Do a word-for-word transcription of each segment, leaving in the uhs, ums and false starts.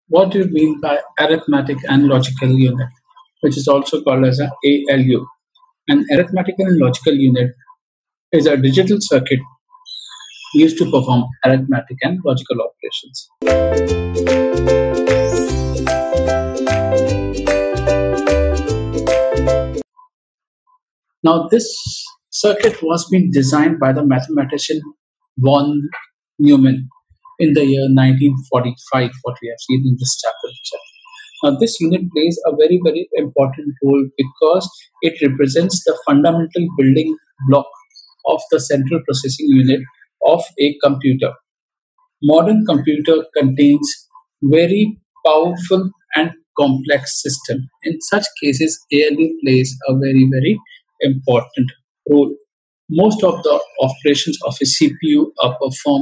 What do you mean by arithmetic and logical unit, which is also called as an A L U? An arithmetic and logical unit is a digital circuit used to perform arithmetic and logical operations. Now, this circuit was being designed by the mathematician von Neumann in the year nineteen forty-five, what we have seen in this chapter itself. Now, this unit plays a very, very important role because it represents the fundamental building block of the central processing unit of a computer. Modern computer contains very powerful and complex system. In such cases, A L U plays a very, very important role. Most of the operations of a C P U are performed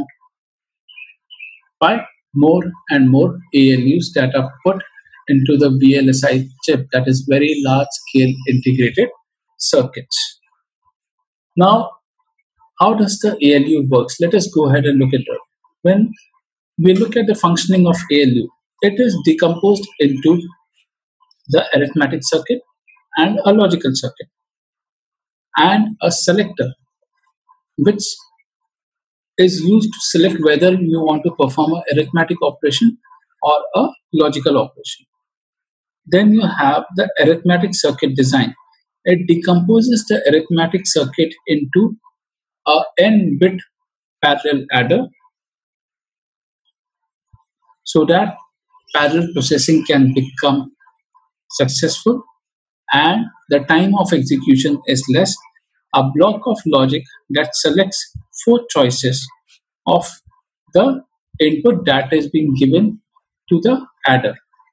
by more and more A L Us that are put into the V L S I chip, that is very large scale integrated circuits. Now, how does the A L U works? Let us go ahead and look at it. When we look at the functioning of A L U, it is decomposed into the arithmetic circuit and a logical circuit and a selector, which is used to select whether you want to perform an arithmetic operation or a logical operation. Then you have the arithmetic circuit design. It decomposes the arithmetic circuit into a n-bit parallel adder so that parallel processing can become successful and the time of execution is less. A block of logic that selects four choices of the input that is being given to the adder.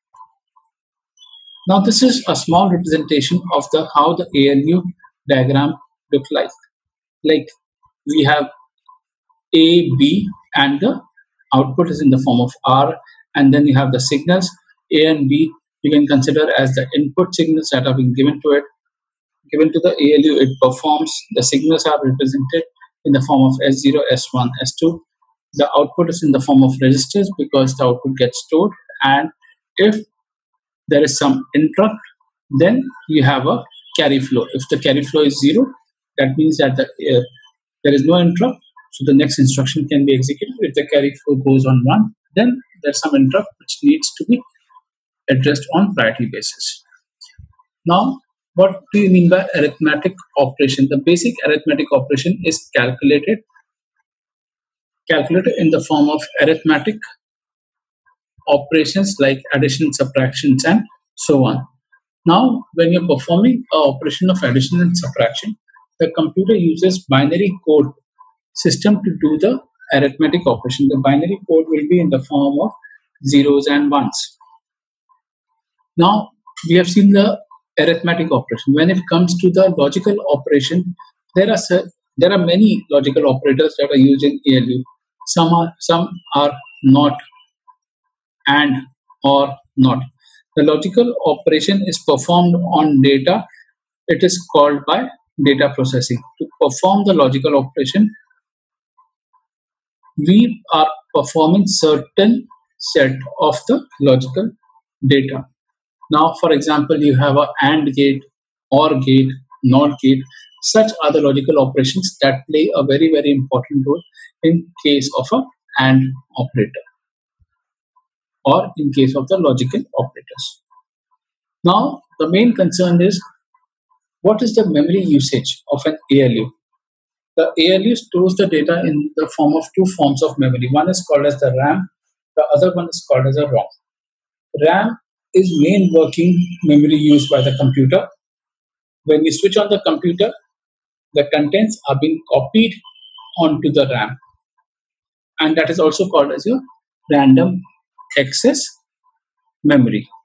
Now, this is a small representation of the how the A L U diagram look like. Like we have A, B, and the output is in the form of R, and then you have the signals A and B. You can consider as the input signals that are being given to it. Given to the A L U, it performs. The signals are represented in the form of S zero, S one, S two. The output is in the form of registers because the output gets stored, and if there is some interrupt, then you have a carry flow. If the carry flow is zero, that means that the, uh, there is no interrupt, so the next instruction can be executed. If the carry flow goes on one, then there's some interrupt which needs to be addressed on priority basis. Now, what do you mean by arithmetic operation? The basic arithmetic operation is calculated calculated in the form of arithmetic operations like addition, subtractions, and so on. Now, when you're performing an operation of addition and subtraction, the computer uses binary code system to do the arithmetic operation. The binary code will be in the form of zeros and ones. Now, we have seen the arithmetic operation. When it comes to the logical operation, there are there are many logical operators that are used in A L U. Some are some are not, and or not. The logical operation is performed on data. It is called by data processing. To perform the logical operation, we are performing certain set of the logical data. Now, for example, you have a AND gate, OR gate, NOT gate. Such are the logical operations that play a very, very important role in case of a AND operator or in case of the logical operators. Now, the main concern is what is the memory usage of an A L U? The A L U stores the data in the form of two forms of memory. One is called as the RAM, the other one is called as a ROM. RAM is main working memory used by the computer. When you switch on the computer, the contents are being copied onto the RAM, and that is also called as your random access memory.